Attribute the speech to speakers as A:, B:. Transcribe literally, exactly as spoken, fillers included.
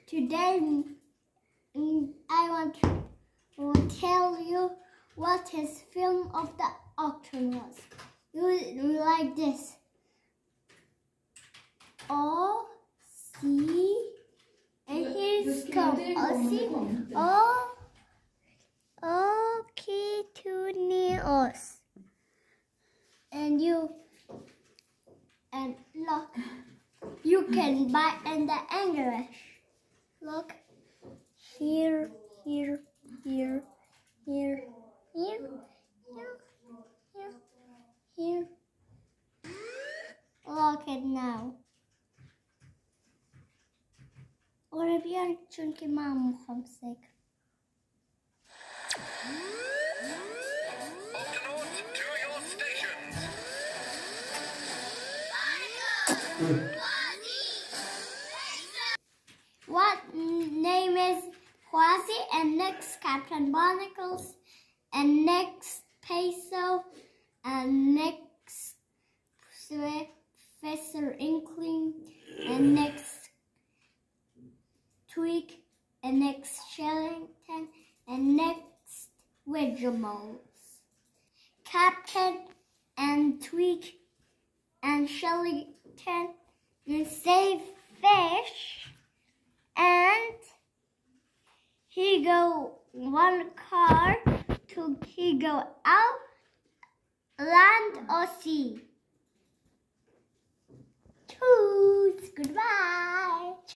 A: Today mm, I want to tell you what his film of the auction was. You like this. O C and here's come O C O O K to Neos. And you and look, you can buy in the English. Look here, here, here, here, here, here, here, here. Look it now. Arabian çünkü mamam خمسك. What name is Quasi and next Captain Barnacles and next Peso and next Professor Inkling and next Tweak and next Shellington and next Widgemoles. Captain and Tweak and Shellington and save fish and he go one car to he go out land or sea. Choose. Goodbye.